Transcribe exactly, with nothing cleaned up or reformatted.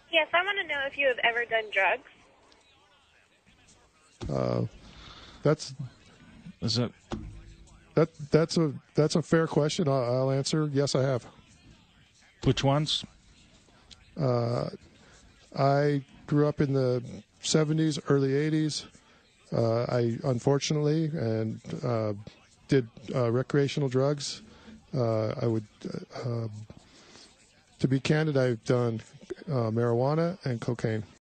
Yes, I want to know if you have ever done drugs. Uh, that's Is it? that that's a that's a fair question. I'll, I'll answer. Yes, I have. Which ones? Uh, I grew up in the seventies, early eighties. Uh, I unfortunately and uh, did uh, recreational drugs. Uh, I would, uh, to be candid, I've done uh, marijuana and cocaine.